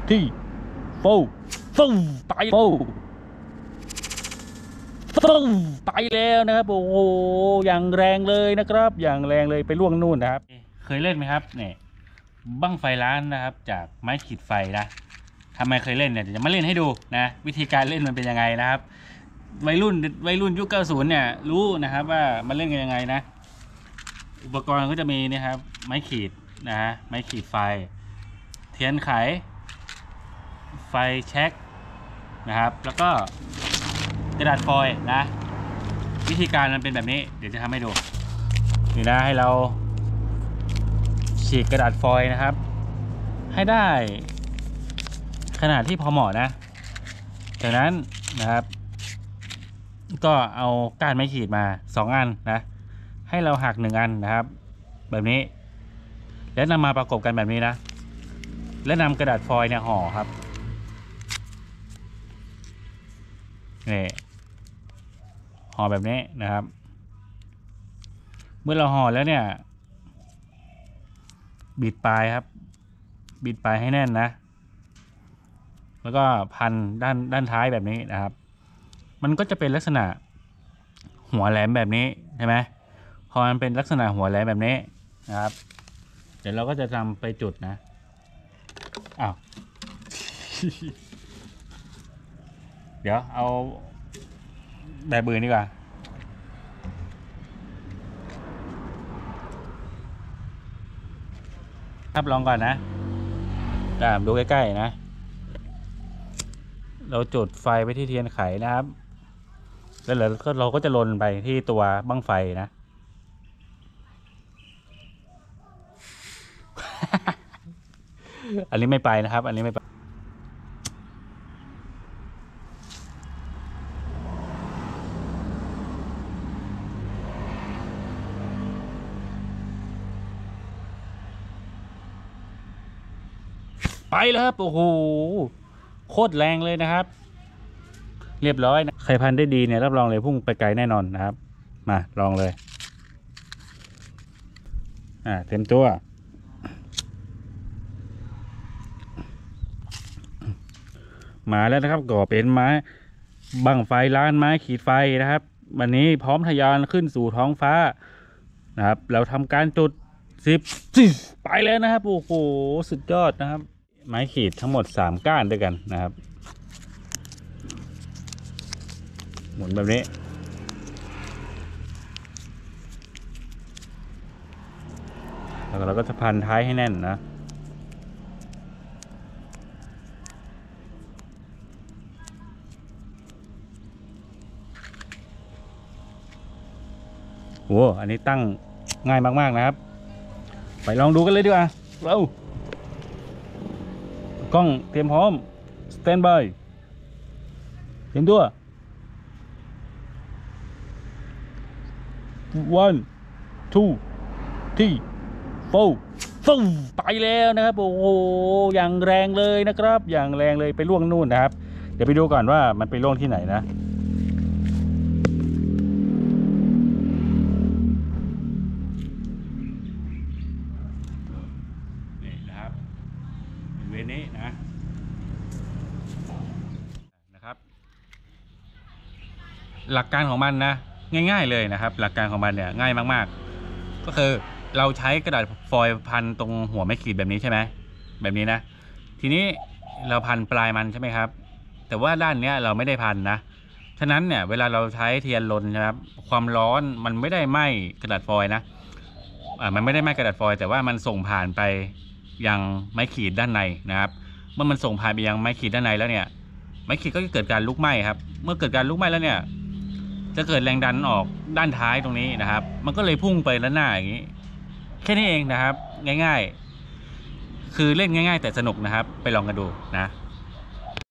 ที่ฟูไปฟูไปแล้วนะครับโอ้โหอย่างแรงเลยนะครับอย่างแรงเลยไปล่วงนู่นนะครับเคยเล่นไหมครับเนี่ยบั้งไฟล้านนะครับจากไม้ขีดไฟนะทำไมเคยเล่นเนี่ยจะมาเล่นให้ดูนะวิธีการเล่นมันเป็นยังไงนะครับวัยรุ่นยุค 90 เนี่ยรู้นะครับว่ามันเล่นกันยังไงนะอุปกรณ์ก็จะมีนะครับไม้ขีดนะฮะไม้ขีดไฟเทียนไขไฟแช็กนะครับแล้วก็กระดาษฟอยล์นะวิธีการมันเป็นแบบนี้เดี๋ยวจะทำให้ดูนี่นะให้เราฉีกกระดาษฟอยล์นะครับให้ได้ขนาดที่พอเหมาะนะจากนั้นนะครับก็เอาก้านไม้ขีดมา2 อันนะให้เราหัก1 อันนะครับแบบนี้แล้วนำมาประกบกันแบบนี้นะและนำกระดาษฟอยล์เนี่ยห่อครับนี่ห่อแบบนี้นะครับเมื่อเราห่อแล้วเนี่ยบิดปลายครับบิดปลายให้แน่นนะแล้วก็พันด้านท้ายแบบนี้นะครับมันก็จะเป็นลักษณะหัวแหลมแบบนี้ใช่ไหมพอมันเป็นลักษณะหัวแหลมแบบนี้นะครับเดี๋ยวเราก็จะนำไปจุดนะอ้าว เดี๋ยวเอาแบบอื่นดีกว่าครับลองก่อนนะดูใกล้ๆนะเราจุดไฟไปที่เทียนไขนะครับแล้วเราก็จะลนไปที่ตัวบั้งไฟนะ อันนี้ไม่ไปนะครับอันนี้ไม่ไปแล้วครับโอ้โหโคตรแรงเลยนะครับเรียบร้อยนะใครพันได้ดีเนี่ยรับรองเลยพุ่งไปไกลแน่นอนนะครับมาลองเลยเต็มตัวมาแล้วนะครับก็เป็นไม้บั้งไฟล้านไม้ขีดไฟนะครับวันนี้พร้อมทะยานขึ้นสู่ท้องฟ้านะครับเราทำการจุด10ไปแล้วนะครับโอ้โหสุดยอดนะครับไม้ขีดทั้งหมด3 ก้านด้วยกันนะครับหมุนแบบนี้แล้วเราก็จะพันท้ายให้แน่นนะโว้อันนี้ตั้งง่ายมากๆนะครับไปลองดูกันเลยดีกว่าเรากล้องเตรียมพร้อมสแตนบายเตรียมตัว1 2 3 4ไปแล้วนะครับโอ้โหอย่างแรงเลยนะครับอย่างแรงเลยไปล่วงนู่นนะครับเดี๋ยวไปดูก่อนว่ามันไปล่วงที่ไหนนะนี่นะครับเวรนี้นะครับหลักการของมันนะง่ายๆเลยนะครับหลักการของมันเนี่ยง่ายมากๆก็คือเราใช้กระดาษฟอยล์พันตรงหัวไม้ขีดแบบนี้ใช่ไหมแบบนี้นะทีนี้เราพันปลายมันใช่ไหมครับแต่ว่าด้านเนี้ยเราไม่ได้พันนะฉะนั้นเนี่ยเวลาเราใช้เทียนลนนะครับความร้อนมันไม่ได้ไหม้กระดาษฟอยล์นะมันไม่ได้ไหม้กระดาษฟอยล์แต่ว่ามันส่งผ่านไปยังไม้ขีดด้านในนะครับเมื่อมันส่งผ่านไปยังไม้ขีดด้านในแล้วเนี่ยไม้ขีดก็จะเกิดการลุกไหม้ครับเมื่อเกิดการลุกไหม้แล้วเนี่ยจะเกิดแรงดันออกด้านท้ายตรงนี้นะครับมันก็เลยพุ่งไปด้านหน้าอย่างนี้แค่นี้เองนะครับง่ายๆคือเล่นง่ายๆแต่สนุกนะครับไปลองกันดูนะ